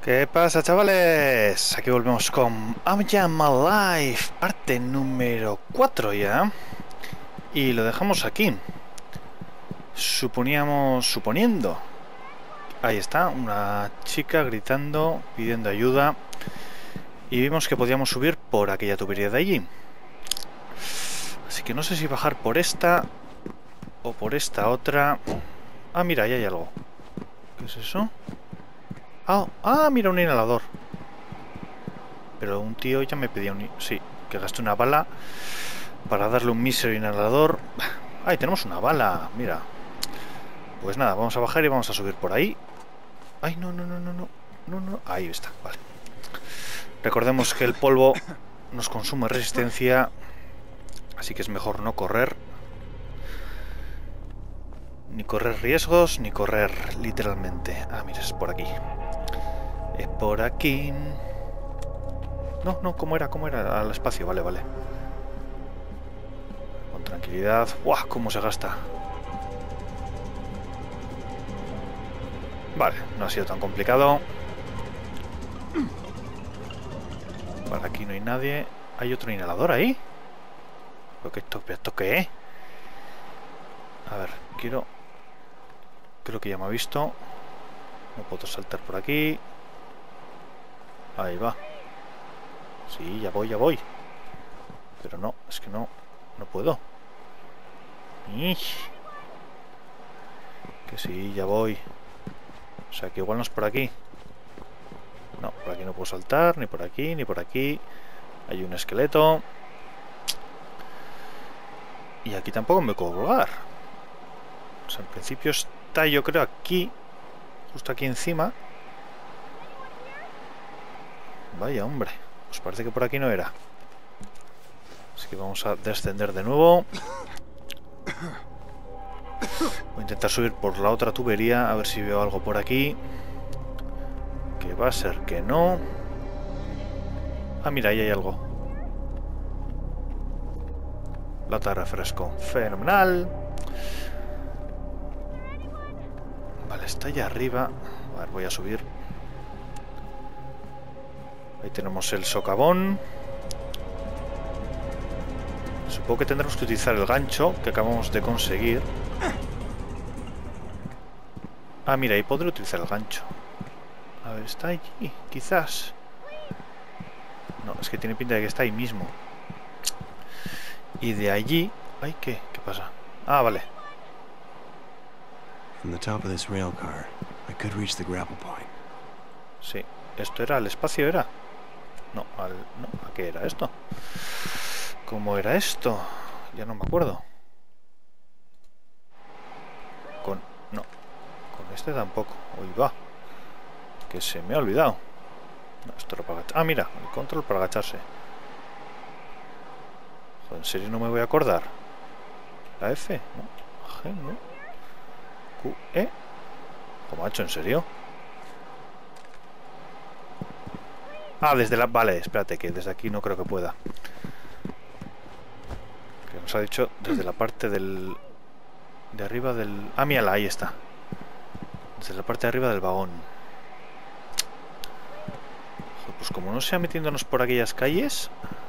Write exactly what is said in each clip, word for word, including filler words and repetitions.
¿Qué pasa, chavales? Aquí volvemos con I'm Jam Alive, parte número cuatro ya. Y lo dejamos aquí. Suponíamos, suponiendo. Ahí está, una chica gritando, pidiendo ayuda. Y vimos que podíamos subir por aquella tubería de allí. Así que no sé si bajar por esta o por esta otra. Ah, mira, ahí hay algo. ¿Qué es eso? Ah, ah, mira, un inhalador. Pero un tío ya me pedía un... Sí, que gaste una bala para darle un mísero inhalador. ¡Ay, tenemos una bala! Mira. Pues nada, vamos a bajar y vamos a subir por ahí. ¡Ay, no, no, no, no, no! No, no. Ahí está, vale. Recordemos que el polvo nos consume resistencia, así que es mejor no correr. Ni correr riesgos, ni correr literalmente. Ah, mira, es por aquí. Es por aquí. No, no, ¿cómo era? ¿Cómo era? Al espacio, vale, vale. Con tranquilidad. ¡Buah! ¿Cómo se gasta? Vale, no ha sido tan complicado. Por aquí no hay nadie. ¿Hay otro inhalador ahí? ¿Pero qué esto, esto qué es? A ver, quiero... Creo que ya me ha visto. No puedo saltar por aquí. Ahí va. Sí, ya voy, ya voy. Pero no, es que no, no puedo. ¡Ish! Que sí, ya voy. O sea, que igual no es por aquí. No, por aquí no puedo saltar, ni por aquí, ni por aquí. Hay un esqueleto. Y aquí tampoco me puedo colgar. O sea, en principio está, yo creo, aquí. Justo aquí encima. Vaya, hombre. Pues parece que por aquí no era. Así que vamos a descender de nuevo. Voy a intentar subir por la otra tubería. A ver si veo algo por aquí. Que va a ser que no. Ah, mira, ahí hay algo. Lata de refresco. Fenomenal. Vale, está allá arriba. A ver, voy a subir. Ahí tenemos el socavón. Supongo que tendremos que utilizar el gancho que acabamos de conseguir. Ah, mira, ahí podré utilizar el gancho. A ver, está allí, quizás. No, es que tiene pinta de que está ahí mismo. Y de allí... Ay, ¿qué? ¿Qué pasa? Ah, vale. From the top of this rail car, I could reach the grapple point. Sí, esto era el espacio, ¿era? No, al... no, ¿a qué era esto? ¿Cómo era esto? Ya no me acuerdo. Con... no, con este tampoco. Uy, va. Que se me ha olvidado. No, esto era para agachar. Ah, mira, el control para agacharse. Joder, ¿en serio no me voy a acordar? La F, no. G, no. Q, E. ¿Cómo ha hecho? ¿En serio? Ah, desde la... Vale, espérate, que desde aquí no creo que pueda. Que nos ha dicho desde la parte del... De arriba del... Ah, mírala, ahí está. Desde la parte de arriba del vagón. Joder, pues como no sea metiéndonos por aquellas calles...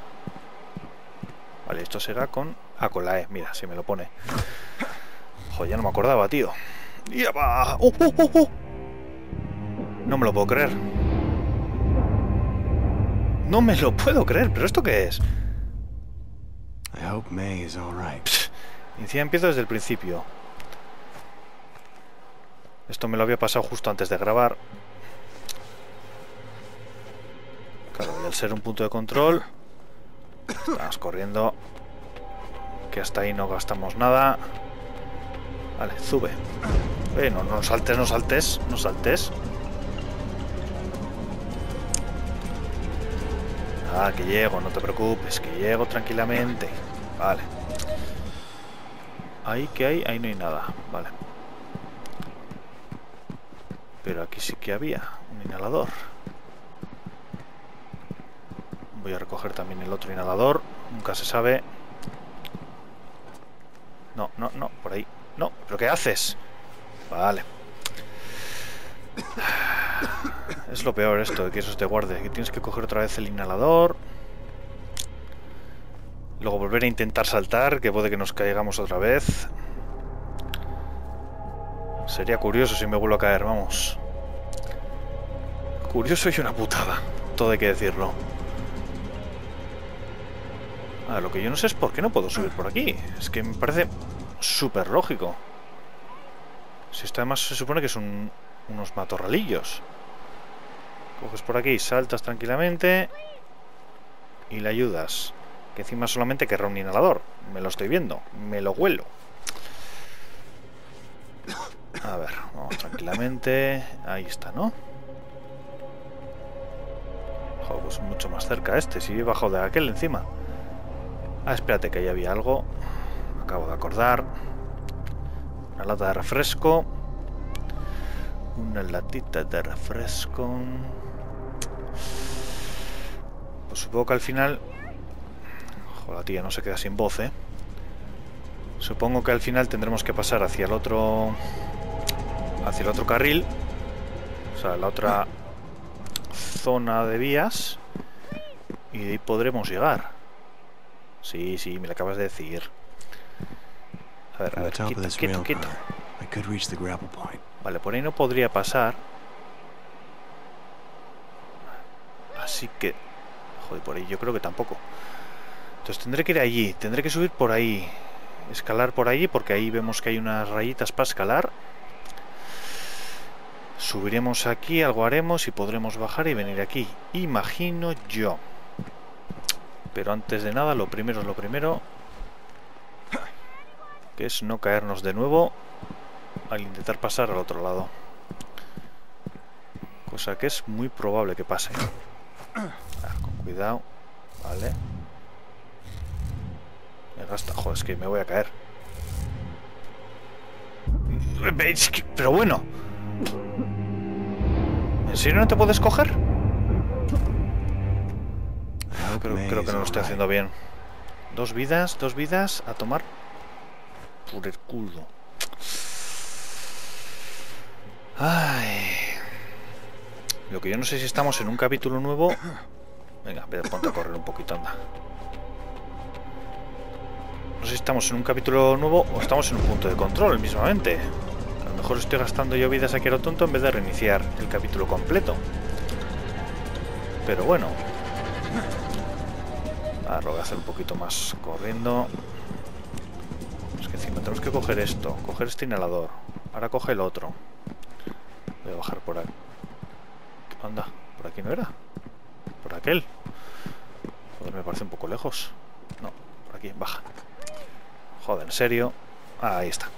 Vale, esto será con... Ah, con la E, mira, si me lo pone. Joder, ya no me acordaba, tío. ¡Ya va! ¡Uh, uh, uh, uh! No me lo puedo creer. No me lo puedo creer, ¿pero esto qué es? I hope May is all right. Encima empiezo desde el principio. Esto me lo había pasado justo antes de grabar. Claro, y al ser un punto de control, estamos corriendo. Que hasta ahí no gastamos nada. Vale, sube. Eh, no, no saltes, no saltes, no saltes. Ah, que llego, no te preocupes, que llego tranquilamente. Vale. Ahí que hay, ahí no hay nada. Vale. Pero aquí sí que había un inhalador. Voy a recoger también el otro inhalador. Nunca se sabe. No, no, no, por ahí. No, ¿pero qué haces? Vale. Es lo peor esto, de que eso te guarde. Que tienes que coger otra vez el inhalador. Luego volver a intentar saltar, que puede que nos caigamos otra vez. Sería curioso si me vuelvo a caer, vamos. Curioso y una putada. Todo hay que decirlo. Ah, lo que yo no sé es por qué no puedo subir por aquí. Es que me parece súper lógico. Si esto además se supone que son unos matorralillos. Coges por aquí, saltas tranquilamente y le ayudas. Que encima solamente querrá un inhalador. Me lo estoy viendo, me lo huelo. A ver, vamos tranquilamente. Ahí está, ¿no? Joder, pues mucho más cerca este. Si he bajado de aquel encima. Ah, espérate, que ahí había algo. Me acabo de acordar. Una lata de refresco. Una latita de refresco. Pues supongo que al final... Joder, la tía no se queda sin voz, ¿eh? Supongo que al final tendremos que pasar hacia el otro... Hacia el otro carril. O sea, la otra zona de vías. Y de ahí podremos llegar. Sí, sí, me lo acabas de decir. A ver, a ver, quieto, quieto, quieto. Vale, por ahí no podría pasar. Así que... Joder, por ahí yo creo que tampoco. Entonces tendré que ir allí, tendré que subir por ahí. Escalar por allí, porque ahí vemos que hay unas rayitas para escalar. Subiremos aquí, algo haremos y podremos bajar y venir aquí. Imagino yo. Pero antes de nada, lo primero es lo primero. Que es no caernos de nuevo al intentar pasar al otro lado. Cosa que es muy probable que pase. Ah, con cuidado. Vale. Me gasta. Joder, es que me voy a caer. Pero bueno. ¿En serio no te puedes coger? Creo, creo que no lo estoy haciendo bien. Dos vidas, dos vidas a tomar por el culo. Ay. Lo que yo no sé si estamos en un capítulo nuevo. Venga, ponte a correr un poquito, anda. No sé si estamos en un capítulo nuevo o estamos en un punto de control mismamente. A lo mejor estoy gastando yo vidas aquí a lo tonto en vez de reiniciar el capítulo completo. Pero bueno. Ahora lo voy a hacer un poquito más corriendo. Es que encima tenemos que coger esto. Coger este inhalador. Ahora coge el otro. Voy a bajar por aquí. Anda, por aquí no era. Por aquel. Joder, me parece un poco lejos. No, por aquí, baja. Joder, en serio. Ah, ahí está.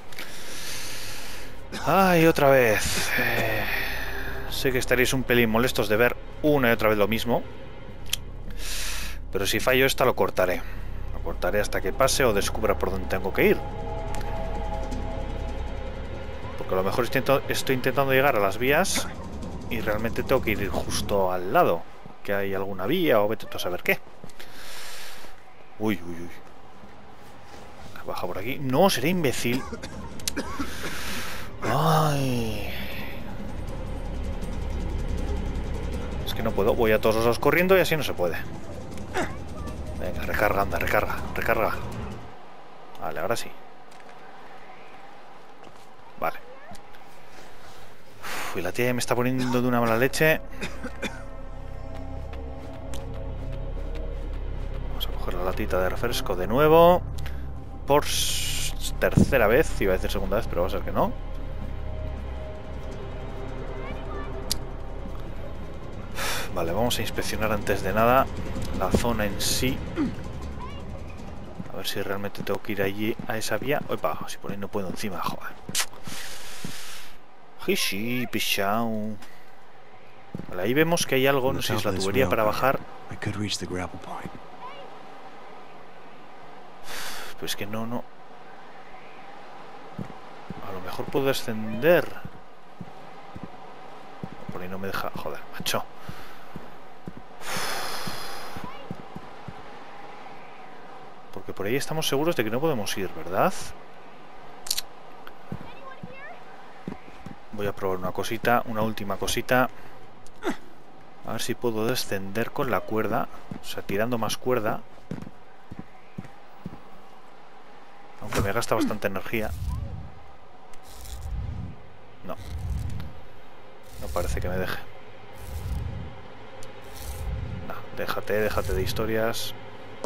Ay, otra vez. Eh, sé que estaréis un pelín molestos de ver una y otra vez lo mismo. Pero si fallo esta lo cortaré. Lo cortaré hasta que pase o descubra por dónde tengo que ir. Porque a lo mejor estoy, estoy intentando llegar a las vías y realmente tengo que ir justo al lado. Que hay alguna vía o vete tú a saber qué. Uy, uy, uy. Baja por aquí. No, seré imbécil. Ay. Es que no puedo. Voy a todos los lados corriendo y así no se puede. Venga, recarga, anda, recarga, recarga. Vale, ahora sí. Vale. Uf, y la tía ya me está poniendo de una mala leche. Vamos a coger la latita de refresco de nuevo. Por tercera vez, iba a decir segunda vez, pero va a ser que no. Vale, vamos a inspeccionar antes de nada la zona en sí. A ver si realmente tengo que ir allí a esa vía. Opa, si por ahí no puedo encima, joder. Sí, pichao. Vale, ahí vemos que hay algo, no sé si es la tubería para bajar. Pues que no, no. A lo mejor puedo descender. Por ahí no me deja. Joder, macho. Porque por ahí estamos seguros de que no podemos ir, ¿verdad? Voy a probar una cosita, una última cosita. A ver si puedo descender con la cuerda. O sea, tirando más cuerda. Aunque me gasta bastante energía. No. No parece que me deje. No, déjate, déjate de historias.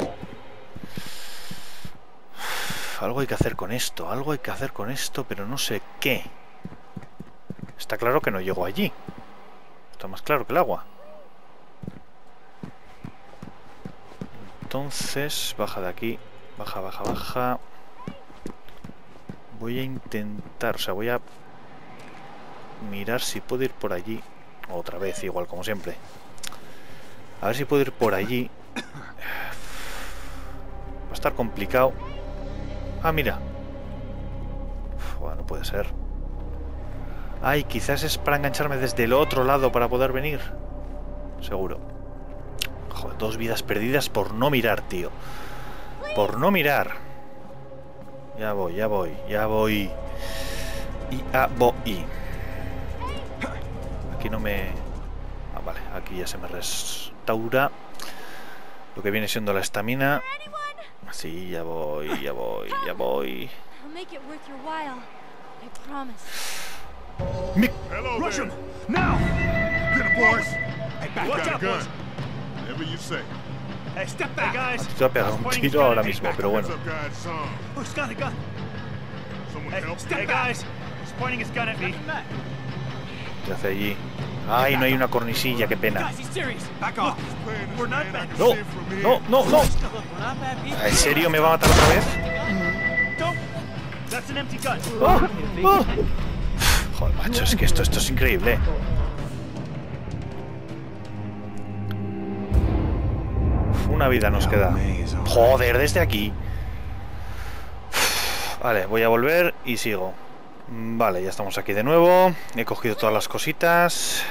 Algo hay que hacer con esto, algo hay que hacer con esto, pero no sé qué. Está claro que no llego allí. Está más claro que el agua. Entonces, baja de aquí. Baja, baja, baja. Voy a intentar, o sea, voy a mirar si puedo ir por allí. Otra vez, igual como siempre. A ver si puedo ir por allí. Va a estar complicado. Ah, mira. Bueno, puede ser. Ay, quizás es para engancharme desde el otro lado para poder venir. Seguro. Joder, dos vidas perdidas por no mirar, tío. Por no mirar. Ya voy, ya voy, ya voy. Y a voy. Aquí no me... Ah, vale, aquí ya se me restaura lo que viene siendo la estamina. Sí, ya voy, ya voy, ya voy. Mi... Rush him! Now! Get him, boys! Hey, back Watch out, boys! Whatever you say. Hey, step back, guys! Te voy a pegar un tiro ahora mismo, pero bueno. What's up, guys? Um, Who's got a gun? someone Hey, help step me. back, guys! He's pointing his gun at me. ¿Qué hace allí? Ay, no hay una cornisilla, qué pena. Guys, he's serious. Back off. Playing this We're not man, I bad. can No, see it from here. no, no, no. Look, we're not bad people. ¿En serio me va a matar otra vez? Don't. That's an empty gun. ¡Oh! ¡Oh! Joder, macho, es que esto, esto es increíble. Una vida nos queda. Joder, desde aquí. Vale, voy a volver y sigo. Vale, ya estamos aquí de nuevo. He cogido todas las cositas.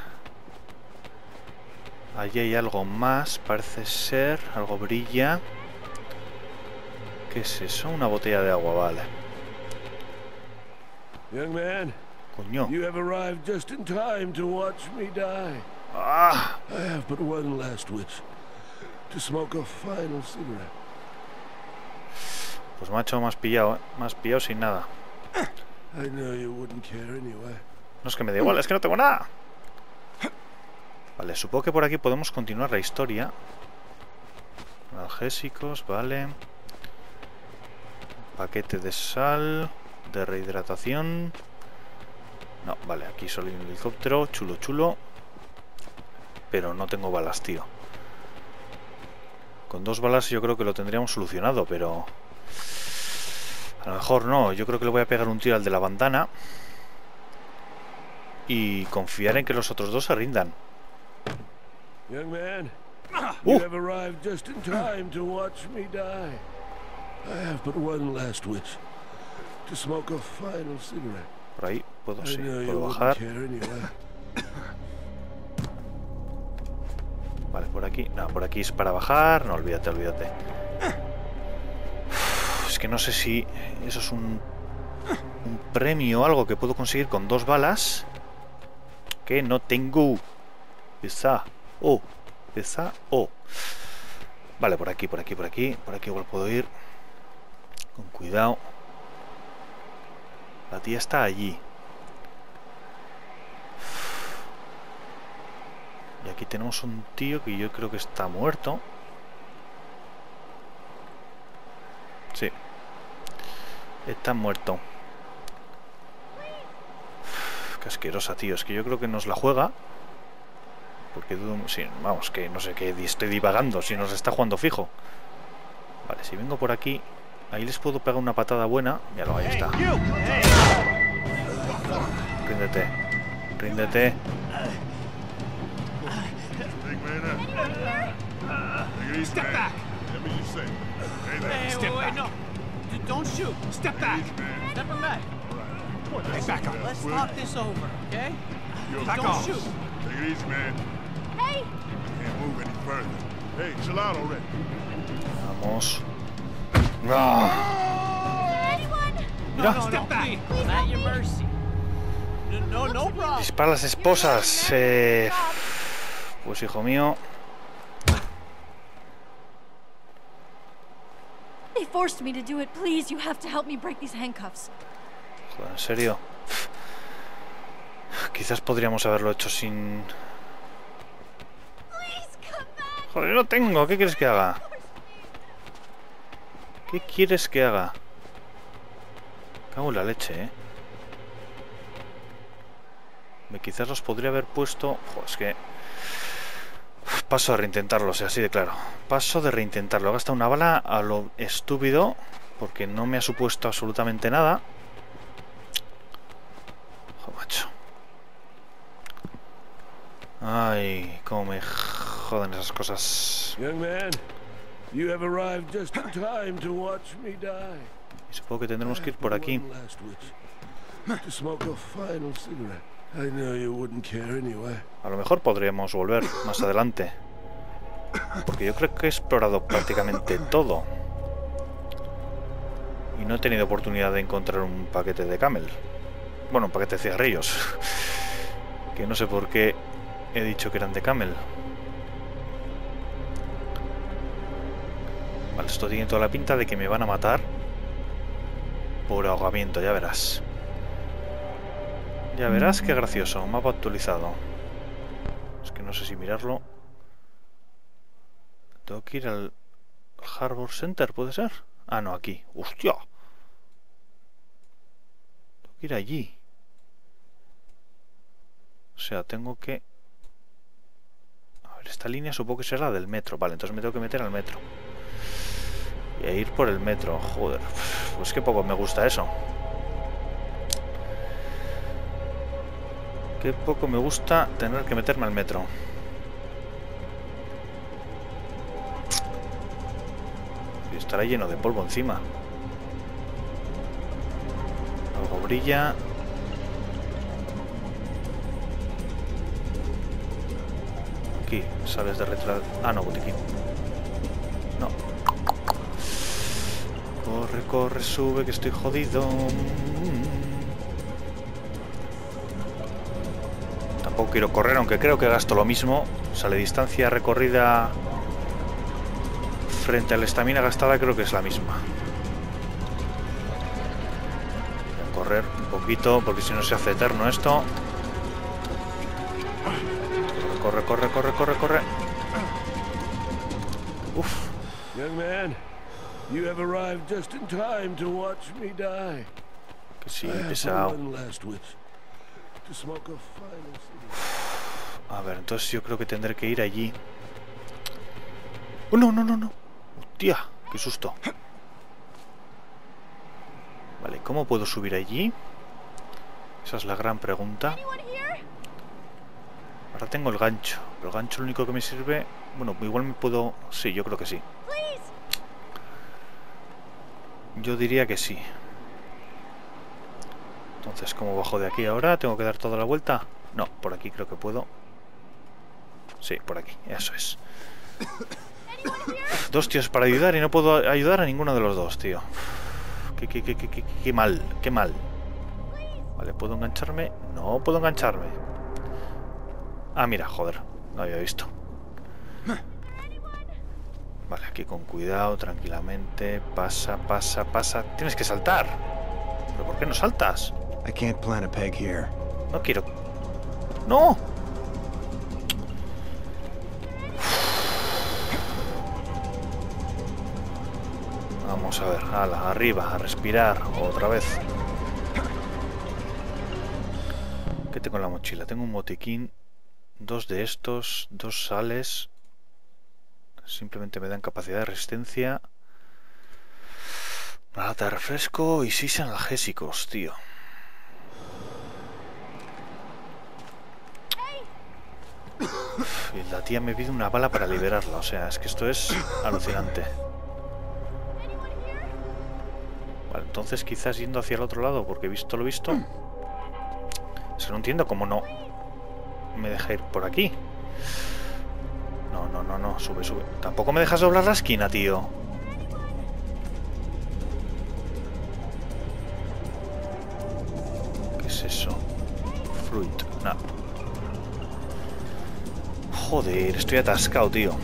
Allí hay algo más, parece ser. Algo brilla. ¿Qué es eso? Una botella de agua, vale. Young man, Coño. you have arrived just in time to watch me die. ¡Ah! I have but one last wish. To smoke a final cigarette. Pues macho, me has pillado, ¿eh? Me has pillado sin nada. I know you wouldn't care anyway. No es que me da igual, es que no tengo nada. Vale, supongo que por aquí podemos continuar la historia. Analgésicos, vale. Paquete de sal, de rehidratación. No, vale, aquí solo hay un helicóptero, chulo, chulo. Pero no tengo balas, tío. Con dos balas yo creo que lo tendríamos solucionado, pero... A lo mejor no, yo creo que le voy a pegar un tiro al de la bandana. Y confiar en que los otros dos se rindan. Young man, Uh. you have arrived just in time to watch me die. I have but one last wish. To smoke a final cigarette. Por ahí puedo, I sí, know you puedo wouldn't bajar. care anyway. Vale, por aquí. No, por aquí es para bajar. No, olvídate, olvídate. Es que no sé si eso es un, un premio o algo que puedo conseguir con dos balas. Que no tengo. Esa. Oh. Esa. Oh. Vale, por aquí, por aquí, por aquí. Por aquí igual puedo ir. Con cuidado. La tía está allí. Y aquí tenemos un tío que yo creo que está muerto. Sí. Está muerto. Qué asquerosa, tío. Es que yo creo que nos la juega. Porque dudo... Sí, vamos, que no sé, que estoy divagando. Si nos está jugando fijo. Vale, si vengo por aquí... Ahí les puedo pegar una patada buena. Ya lo, ahí está. Ríndete. Ríndete. Big man up. Take it easy, Step man. back. Whatever you say. Hey there. Hey, wait, wait, no. D- Don't shoot. Step back. Easy, man. Step him back. Hey, Back up. Let's talk this over, okay? Yo, Back don't off. shoot. Take it easy, man. Hey! Can't move any further. Hey, chill out already. Vamos. ¡Ah! Anyone? No, no, step back. At your mercy. No, no, no problem. Dispara a las esposas. Eh... Pues hijo mío. They forced me to do it. Please, you have to help me break these handcuffs. Joder, en serio. Quizás podríamos haberlo hecho sin... Please come back. Joder, no tengo. ¿Qué quieres que haga? ¿Qué quieres que haga? Cago en la leche, ¿eh? Me quizás los podría haber puesto... Joder, es que... Paso de reintentarlo, o sea, así de claro. Paso de reintentarlo. He gastado una bala a lo estúpido, porque no me ha supuesto absolutamente nada. Joder, macho. Ay, cómo me joden esas cosas. Young man, you have arrived just in time to watch me die. Y supongo que tendremos que ir por aquí. One last wish. To smoke a final cigarette. I know you wouldn't care anyway. A lo mejor podríamos volver más adelante, porque yo creo que he explorado prácticamente todo y no he tenido oportunidad de encontrar un paquete de Camel. Bueno, un paquete de cigarrillos, que no sé por qué he dicho que eran de Camel. Vale, esto tiene toda la pinta de que me van a matar por ahogamiento, ya verás. Ya verás qué gracioso. Mapa actualizado. Es que no sé si mirarlo. Tengo que ir al Harbor Center, ¿puede ser? Ah, no, aquí. ¡Hostia! Tengo que ir allí. O sea, tengo que... A ver, esta línea supongo que será la del metro. Vale, entonces me tengo que meter al metro. Y a ir por el metro. Joder. Pues qué poco me gusta eso. Qué poco me gusta tener que meterme al metro. Y estará lleno de polvo encima. Algo brilla. Aquí, sales de retrás. Ah, no, botiquín. No. Corre, corre, sube, que estoy jodido. Tampoco quiero correr, aunque creo que gasto lo mismo. O sea, la distancia recorrida frente a la estamina gastada creo que es la misma. Voy a correr un poquito, porque si no se hace eterno esto. Corre, corre, corre, corre, corre. Uf. Young man, you have arrived just in time to watch me die. Que sí, I have pesado. one last wish. To smoke a final cigarette. A ver, entonces yo creo que tendré que ir allí. ¡Oh, no, no, no, no! ¡Hostia! ¡Qué susto! Vale, ¿cómo puedo subir allí? Esa es la gran pregunta. Ahora tengo el gancho. Pero el gancho lo único que me sirve... Bueno, igual me puedo... Sí, yo creo que sí. Yo diría que sí. Entonces, ¿cómo bajo de aquí ahora? ¿Tengo que dar toda la vuelta? No, por aquí creo que puedo. Sí, por aquí, eso es. Dos tíos para ayudar y no puedo ayudar a ninguno de los dos, tío. Qué, qué, qué, qué, qué, qué mal, qué mal. Vale, ¿puedo engancharme? No puedo engancharme. Ah, mira, joder, no había visto. Vale, aquí con cuidado, tranquilamente. Pasa, pasa, pasa. Tienes que saltar. ¿Pero por qué no saltas? I can't plant a peg here. No quiero. ¡No! Vamos a ver. Ala, arriba, a respirar. Otra vez. ¿Qué tengo en la mochila? Tengo un botiquín. Dos de estos. Dos sales. Simplemente me dan capacidad de resistencia. Una lata de refresco y seis analgésicos, tío. Y la tía me pide una bala para liberarla. O sea, es que esto es alucinante. Vale, entonces quizás yendo hacia el otro lado, porque he visto lo visto. Es que no entiendo cómo no me deja ir por aquí. No, no, no, no, sube, sube. Tampoco me dejas doblar la esquina, tío. ¿Qué es eso? Fruit, no. Joder, estoy atascado, tío.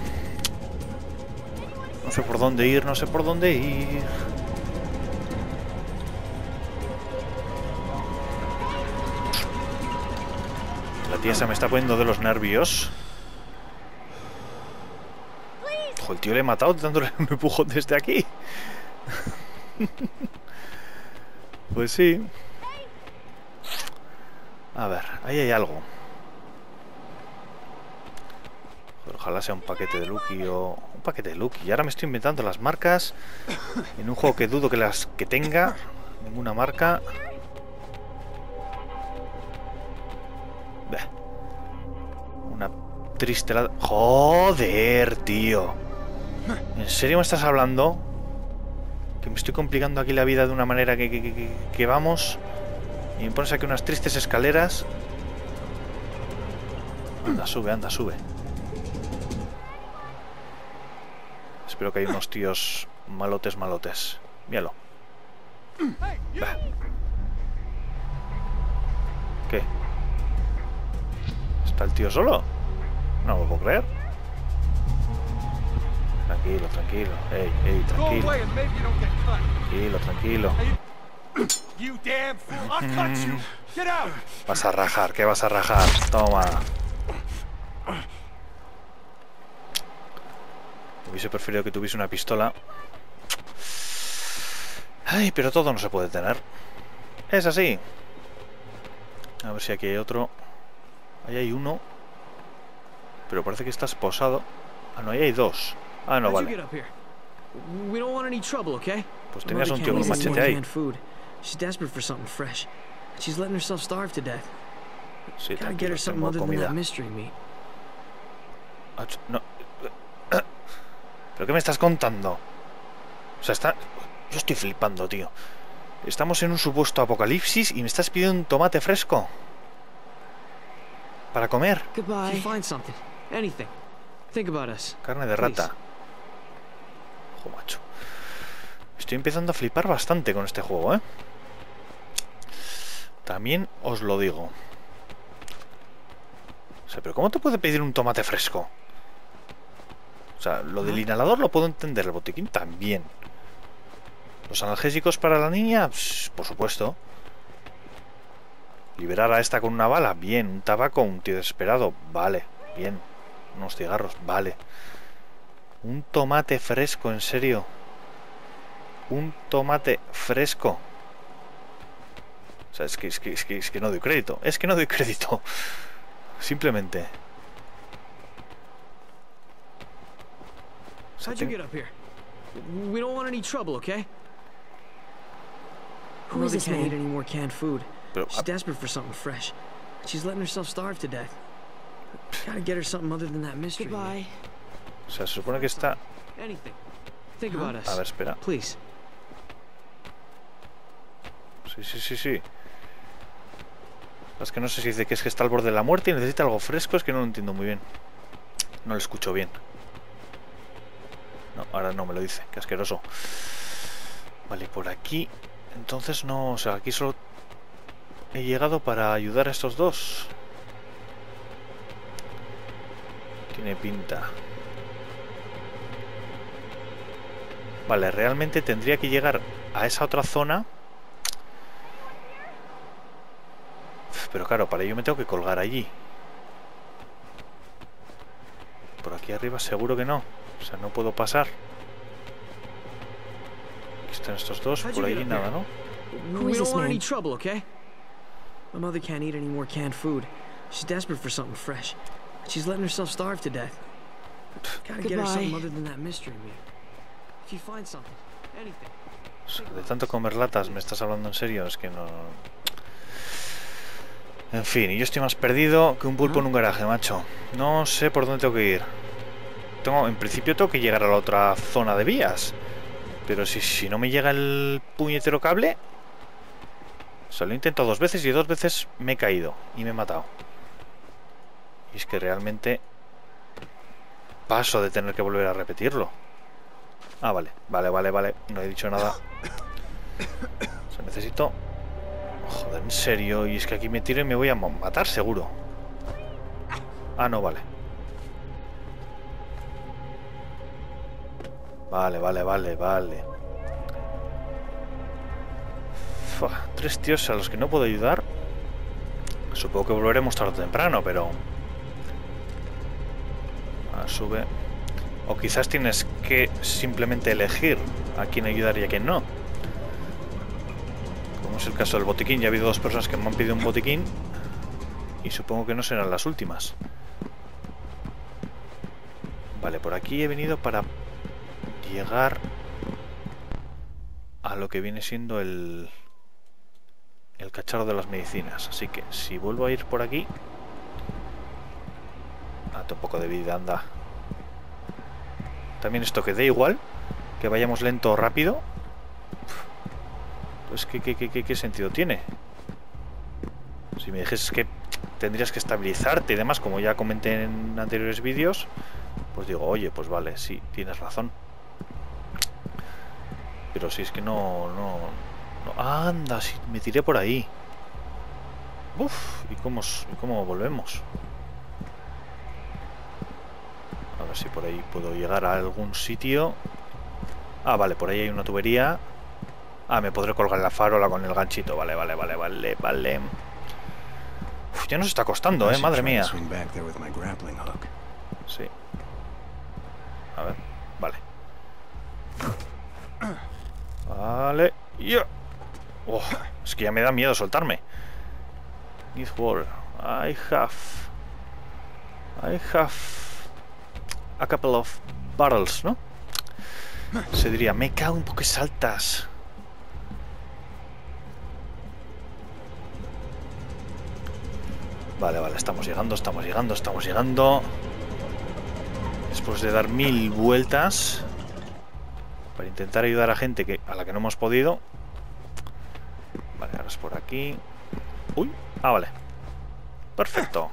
No sé por dónde ir, no sé por dónde ir. La tía se me está poniendo de los nervios. Ojo, el tío le he matado dándole un empujón desde aquí. Pues sí. A ver, ahí hay algo. Ojalá sea un paquete de Lucky o... Un paquete de Lucky. Y ahora me estoy inventando las marcas en un juego que dudo que las que tenga ninguna marca. Bah. Una triste... La... Joder, tío. ¿En serio me estás hablando? Que me estoy complicando aquí la vida de una manera que, que, que, que vamos. Y me pones aquí unas tristes escaleras. Anda, sube, anda, sube. Espero que hay unos tíos malotes, malotes. Míralo. Bah. ¿Qué? ¿Está el tío solo? No lo puedo creer. Tranquilo, tranquilo. Ey, ey, tranquilo. Tranquilo, tranquilo. Vas a rajar, ¿qué vas a rajar? Toma. Hubiese preferido que tuviese una pistola. Ay, pero todo no se puede tener. Es así. A ver si aquí hay otro. Ahí hay uno. Pero parece que está esposado. Ah, no, ahí hay dos. Ah, no, vale. Pues tenías un tío con un machete ahí. Sí, tranquilo, tengo comida. No. ¿Pero qué me estás contando? O sea, está... Yo estoy flipando, tío. Estamos en un supuesto apocalipsis y me estás pidiendo un tomate fresco para comer. Carne de rata. Ojo, macho. Estoy empezando a flipar bastante con este juego, ¿eh? También os lo digo. O sea, pero ¿cómo te puede pedir un tomate fresco? O sea, lo del inhalador lo puedo entender, el botiquín también. Los analgésicos para la niña, pss, por supuesto. Liberar a esta con una bala, bien. Un tabaco, un tío desesperado, vale, bien. Unos cigarros, vale. Un tomate fresco, en serio. Un tomate fresco. O sea, es que, es que, es que, es que no doy crédito. Es que no doy crédito. Simplemente. O sea, ten... Who is this man? Can't eat any more canned food. Pero, She's desperate for something fresh. She's letting herself starve to death. Gotta get her something other than that mystery. Goodbye. O sea, se supone que está... Anything. Think about us. A ver, espera. Please. Sí, sí, sí, sí. Es que no sé si dice que es que está al borde de la muerte y necesita algo fresco. Es que no lo entiendo muy bien. No lo escucho bien. No, ahora no me lo dice. Qué asqueroso. Vale, por aquí... Entonces no... O sea, aquí solo he llegado para ayudar a estos dos. Tiene pinta. Vale, realmente tendría que llegar a esa otra zona. Pero claro, para ello me tengo que colgar allí. Por aquí arriba seguro que no. O sea, no puedo pasar. Aquí están estos dos, por ahí nada, ¿no? We don't want any trouble, okay? My mother can't eat any more canned food. She's desperate for something fresh. She's letting herself starve to death. Gotta get her something other than that mystery meat. If you find something, anything. O sea, de tanto comer latas, ¿me estás hablando en serio? Es que no... En fin, y yo estoy más perdido que un pulpo en un garaje, macho. No sé por dónde tengo que ir. Tengo, en principio tengo que llegar a la otra zona de vías. Pero si, si no me llega el puñetero cable... O sea, lo he intentado dos veces y dos veces me he caído y me he matado. Y es que realmente... Paso de tener que volver a repetirlo. Ah, vale, vale, vale, vale. No he dicho nada. O sea, necesito... Joder, en serio. Y es que aquí me tiro y me voy a matar seguro. Ah, no, vale. Vale, vale, vale, vale. Fua, tres tíos a los que no puedo ayudar. Supongo que volveremos tarde o temprano, pero... Ah, sube. O quizás tienes que simplemente elegir a quién ayudar y a quién no. Como es el caso del botiquín. Ya ha habido dos personas que me han pedido un botiquín. Y supongo que no serán las últimas. Vale, por aquí he venido para llegar a lo que viene siendo el... el cacharro de las medicinas. Así que si vuelvo a ir por aquí... Date un poco de vida, anda. También esto que dé igual, que vayamos lento o rápido. Pues ¿qué, qué, qué, qué sentido tiene? Si me dijes que tendrías que estabilizarte y demás, como ya comenté en anteriores vídeos, pues digo, oye, pues vale, sí, tienes razón. Pero si es que no... no, no anda, si me tiré por ahí. Uf, ¿y cómo, y cómo volvemos? A ver si por ahí puedo llegar a algún sitio. Ah, vale, por ahí hay una tubería. Ah, me podré colgar la farola con el ganchito. Vale, vale, vale, vale, vale. Uf, ya nos está costando, eh, madre mía. Sí. A ver, vale. Vale. Yeah. Oh, es que ya me da miedo soltarme. Need water. I have... I have... a couple of barrels, ¿no? Se diría, me cago en porque saltas. Vale, vale, estamos llegando, estamos llegando, estamos llegando. Después de dar mil vueltas para intentar ayudar a gente que, a la que no hemos podido. Vale, ahora es por aquí. Uy, ah, vale. Perfecto.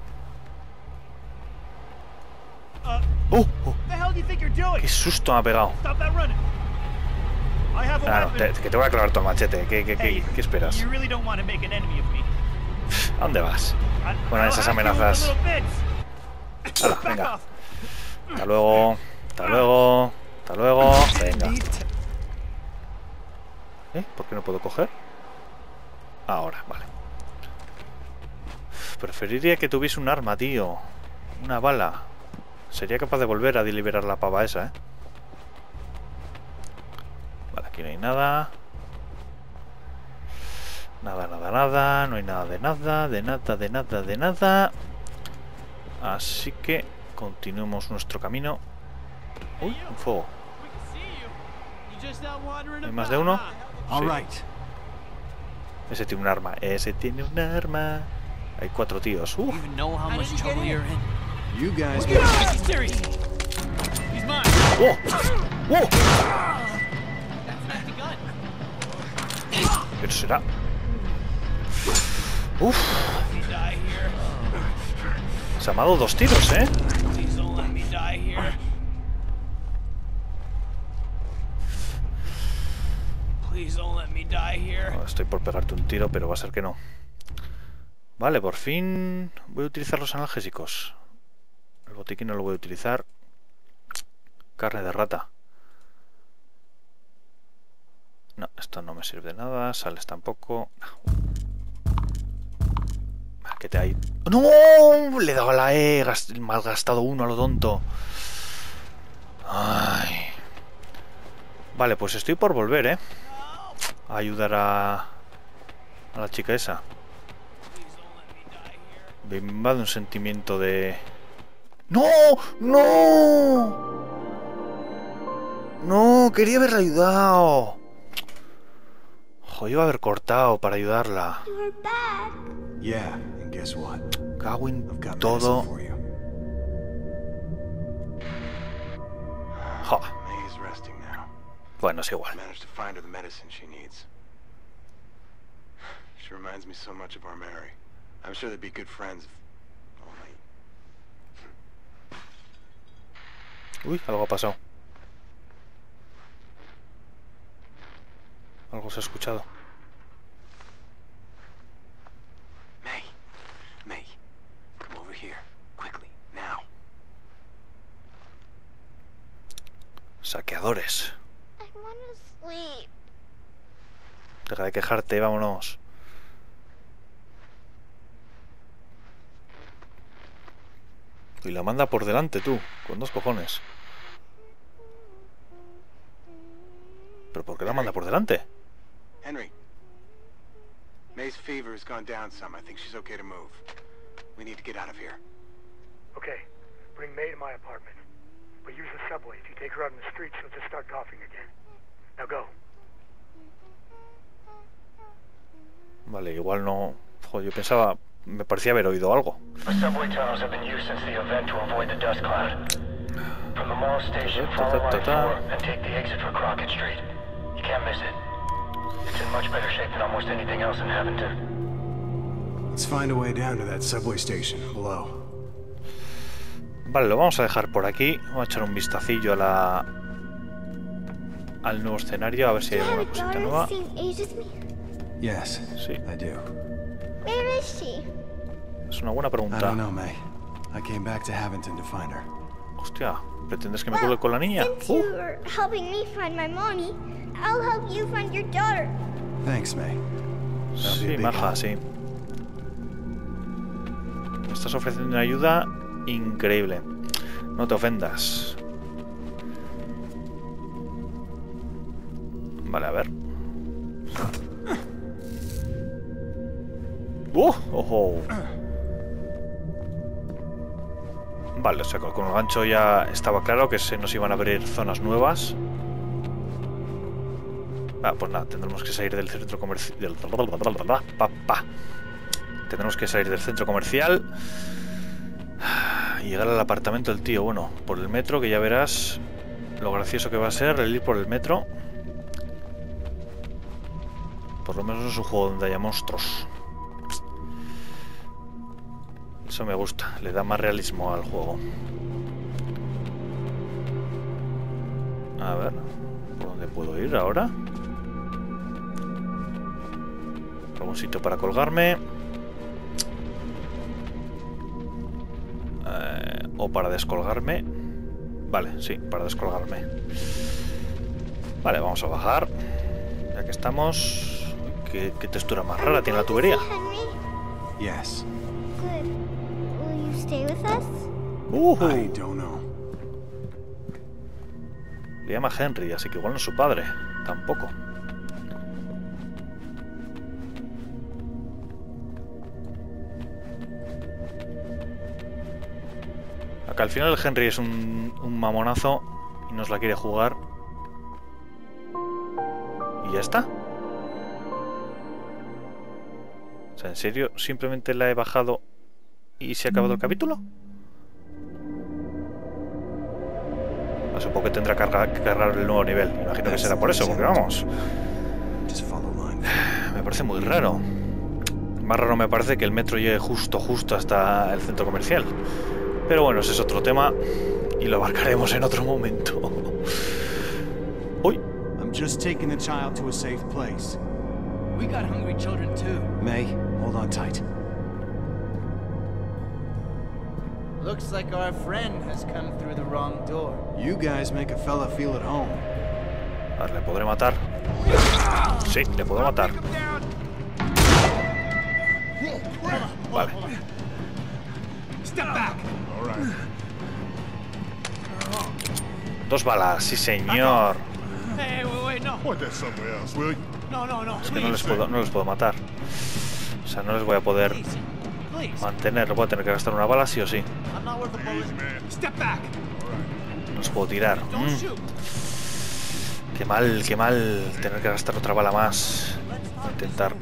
Uh, uh, ¡Qué susto me ha pegado! Claro, te, que te voy a clavar todo el machete. ¿Qué, qué, qué, qué esperas? ¿A dónde vas? Con esas amenazas. Hala, venga. Hasta luego. Hasta luego. Hasta luego. Venga. ¿Eh? ¿Por qué no puedo coger? Ahora, vale. Preferiría que tuviese un arma, tío. Una bala. Sería capaz de volver a liberar la pava esa, ¿eh? Vale, aquí no hay nada. Nada, nada, nada. No hay nada de nada, de nada, de nada, de nada. Así que continuemos nuestro camino. Uy, un fuego. ¿Hay más de uno? Sí. Ese tiene un arma. Ese tiene un arma. Hay cuatro tíos. Uh. You guys ¡Oh! ¡Oh! ¿Pero será? Uf. Se ha dado dos tiros, ¿eh? No, estoy por pegarte un tiro, pero va a ser que no. Vale, por fin voy a utilizar los analgésicos. El botiquín no lo voy a utilizar. Carne de rata. No, esto no me sirve de nada. Sales tampoco. ¿Qué te hay? ¡No! Le he dado a la E. Malgastado uno a lo tonto. Ay. Vale, pues estoy por volver, ¿eh? A ayudar a... a la chica esa. Me invade un sentimiento de... ¡No! ¡No! ¡No! Quería haberla ayudado. Joder, iba a haber cortado para ayudarla. Yeah, and guess what? Cago en todo. Ja. May's resting now. Bueno, es igual. Managed to find her the medicine she needs. She reminds me so much of our Mary. I'm sure they'd be good friends if only. Uy, algo ha pasado. Algo se ha escuchado. May, May, come over here quickly now. Saqueadores. I wanna sleep. Deja de quejarte, vámonos. Y la manda por delante tú, con dos cojones. ¿Pero por qué la manda por delante? Henry. May's fever has gone down some. I think she's okay to move. We need to get out of here. Okay. Bring May to my apartment. But use the subway. If you take her out in the street, she'll just start coughing again. Now go. Vale, igual no... Joder, yo pensaba... Me parecía haber oído algo. The subway tunnels have been used since the event to avoid the dust cloud. From the mall station, follow line four and take the exit for Crockett Street. You can't miss it. It's in much better shape than almost anything else in Haventon. Let's find a way down to that subway station below. Vale, lo vamos a dejar por aquí. Vamos a echar un vistacillo a la... al nuevo escenario, a ver si hay alguna cosita nueva. Yes, Sí. I do. Where is she? Es una buena I pregunta. don't know, May. I came back to Haventon to find her. Hostia, ¿pretendes que me cuelgue con la niña? Since you were helping me find my mommy, I'll help you find your daughter. Thanks, May. That'll be a Sí, big maja, help. sí. Me estás ofreciendo una ayuda increíble. No te ofendas. Vale, a ver. ¡Uh! ¡Ojo! Vale, o sea, con el gancho ya estaba claro que se nos iban a abrir zonas nuevas. Ah, pues nada, tendremos que salir del centro comercial. Tendremos que salir del centro comercial y llegar al apartamento del tío. Bueno, por el metro, que ya verás lo gracioso que va a ser el ir por el metro. Por lo menos es un juego donde haya monstruos. Eso me gusta, le da más realismo al juego. A ver, ¿por dónde puedo ir ahora? ¿Algún sitio para colgarme? Eh, ¿O para descolgarme? Vale, sí, para descolgarme. Vale, vamos a bajar. Ya que estamos... ¿Qué, qué textura más rara tiene la tubería? Henry? Yes. Good. Will you stay with us? Uh I don't know. Le llama Henry, así que igual no es su padre. Tampoco. Acá al final el Henry es un, un mamonazo y nos la quiere jugar. Y ya está. O sea, ¿en serio? ¿Simplemente la he bajado y se ha acabado el capítulo? Supongo que tendrá que cargar, que cargar el nuevo nivel. Imagino que será por eso, porque vamos. Me parece muy raro. Más raro me parece que el metro llegue justo, justo hasta el centro comercial. Pero bueno, ese es otro tema y lo abarcaremos en otro momento. Uy. I'm just taking the child to a safe place. We got hungry children too. May, hold on tight. Looks like our friend has come through the wrong door. You guys make a fella feel at home. A ver, ¿le podré matar? Sí, le puedo matar. Vale. Step back. All right. Dos balas, sí señor. Hey, wait, wait, no. Point that somewhere else, will you? No, no, no. Es que no les puedo, no les puedo matar. O sea, no les voy a poder mantener. Voy a tener que gastar una bala sí o sí. I'm not worth a bullet. Easy, man. Step back. No los puedo tirar. Don't Mm. shoot. Qué mal, qué mal tener que gastar otra bala más. Voy a intentar.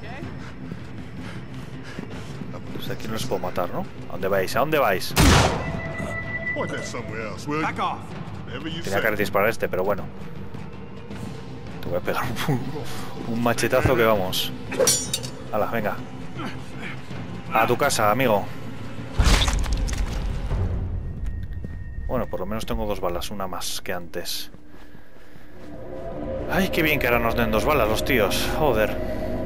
Pues aquí no les puedo matar, ¿no? ¿A dónde vais? ¿A dónde vais? Point that somewhere else, will you? Back off. Whatever you Tenía say. que disparar este, pero bueno. Te voy a pegar un, un machetazo que vamos. Hala, venga. A tu casa, amigo. Bueno, por lo menos tengo dos balas, una más que antes. Ay, qué bien que ahora nos den dos balas los tíos. Joder.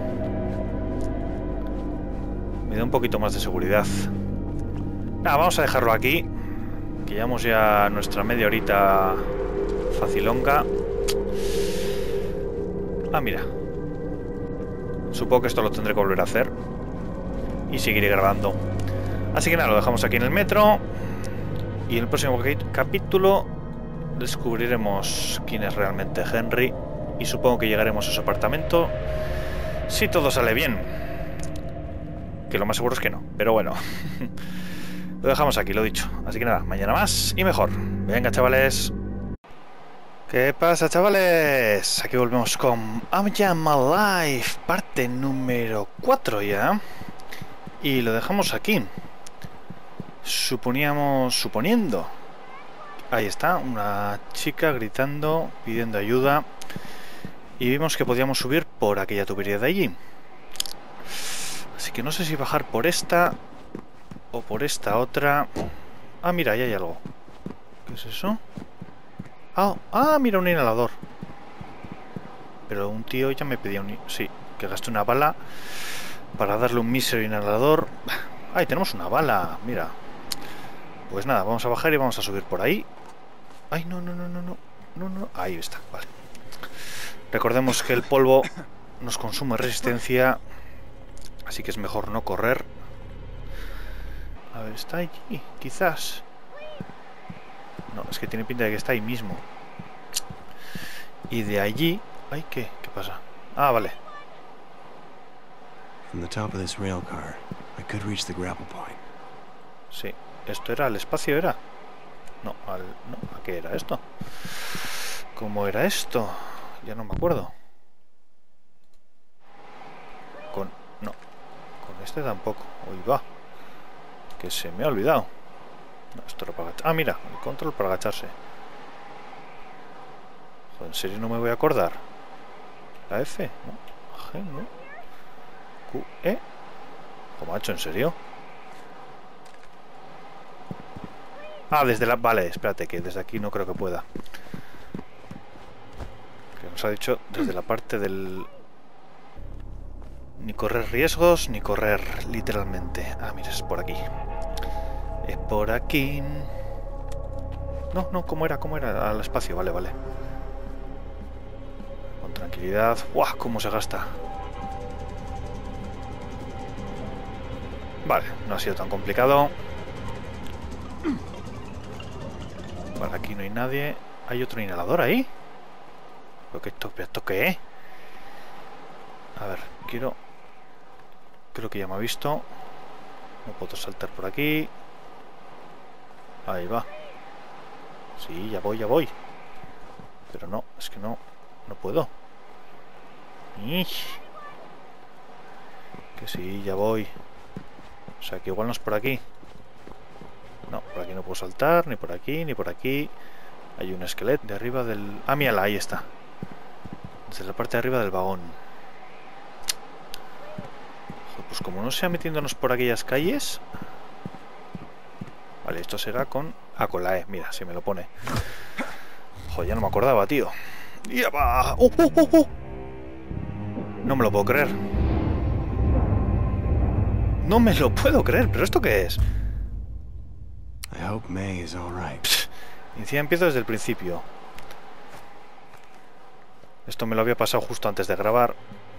Me da un poquito más de seguridad. Nada, vamos a dejarlo aquí. Que llevamos ya nuestra media horita facilonga. Ah, mira. Supongo que esto lo tendré que volver a hacer. Y seguiré grabando. Así que nada, lo dejamos aquí en el metro. Y en el próximo capítulo descubriremos quién es realmente Henry. Y supongo que llegaremos a su apartamento si todo sale bien. Que lo más seguro es que no, pero bueno. Lo dejamos aquí, lo dicho. Así que nada, mañana más y mejor. Venga, chavales. ¿Qué pasa, chavales? Aquí volvemos con I'm Jam Alive, parte número cuatro ya. Y lo dejamos aquí. Suponíamos... Suponiendo. Ahí está, una chica gritando, pidiendo ayuda. Y vimos que podíamos subir por aquella tubería de allí. Así que no sé si bajar por esta o por esta otra. Ah, mira, ahí hay algo. ¿Qué es eso? Ah, ah, mira, un inhalador. Pero un tío ya me pedía un... Sí, que gaste una bala para darle un mísero inhalador. Ahí tenemos una bala, mira. Pues nada, vamos a bajar y vamos a subir por ahí. Ay, no, no, no, no, no, no, no. Ahí está, vale. Recordemos que el polvo nos consume resistencia, así que es mejor no correr. A ver, está allí, quizás. No, es que tiene pinta de que está ahí mismo. Y de allí... Ay, ¿qué? ¿Qué pasa? Ah, vale. From the top of this rail car, I could reach the grapple point. Sí, esto era el espacio, ¿era? No, al... no, ¿a qué era esto? ¿Cómo era esto? Ya no me acuerdo. Con... no, con este tampoco. Uy, va. Que se me ha olvidado. No, esto era para agachar. Ah, mira, el control para agacharse. Joder, ¿en serio no me voy a acordar? La F, no. G, no. Q, E. ¿Cómo ha hecho? ¿En serio? Ah, desde la... Vale, espérate, que desde aquí no creo que pueda. Que nos ha dicho desde la parte del... Ni correr riesgos, ni correr literalmente. Ah, mira, es por aquí. Es por aquí. No, no, ¿cómo era? ¿Cómo era? Al espacio, vale, vale. Con tranquilidad. ¡Guau! ¿Cómo se gasta? Vale, no ha sido tan complicado. Vale, aquí no hay nadie. ¿Hay otro inhalador ahí? ¿Pero qué esto, esto qué es? A ver, quiero... Creo que ya me ha visto. No puedo saltar por aquí. Ahí va. Sí, ya voy, ya voy. Pero no, es que no, no puedo. ¡Ish! Que sí, ya voy. O sea, que igual no es por aquí. No, por aquí no puedo saltar, ni por aquí, ni por aquí. Hay un esqueleto de arriba del... Ah, mírala, ahí está. Desde la parte de arriba del vagón. Joder, pues como no sea metiéndonos por aquellas calles... Vale, esto será con... Ah, con la E, mira, si me lo pone. Joder, ya no me acordaba, tío. ¡Ya va! ¡Uh, uh, uh, uh! No me lo puedo creer. No me lo puedo creer, ¿pero esto qué es? I hope May is all right. Encima empiezo desde el principio. Esto me lo había pasado justo antes de grabar.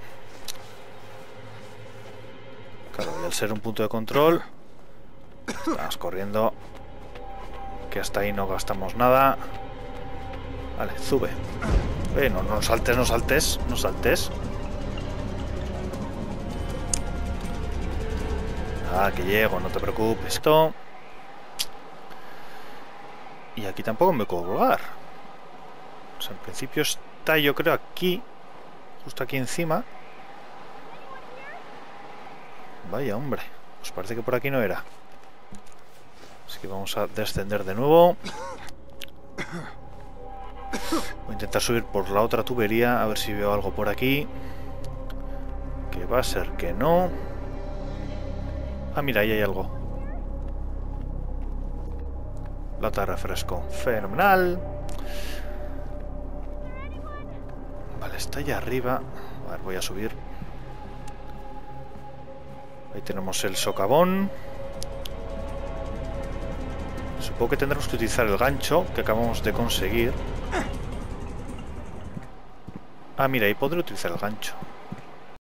Claro, y al ser un punto de control, estamos corriendo. Que hasta ahí no gastamos nada. Vale, sube. Eh, no, no saltes, no saltes, no saltes. Ah, que llego, no te preocupes. Esto. Y aquí tampoco me puedo colgar. O sea, en principio está, yo creo, aquí. Justo aquí encima. Vaya, hombre. Pues parece que por aquí no era. Así que vamos a descender de nuevo. Voy a intentar subir por la otra tubería. A ver si veo algo por aquí. Que va a ser que no. Ah, mira, ahí hay algo. Lata de refresco. Fenomenal. Vale, está allá arriba. A ver, voy a subir. Ahí tenemos el socavón. Supongo que tendremos que utilizar el gancho que acabamos de conseguir. Ah, mira, ahí podré utilizar el gancho.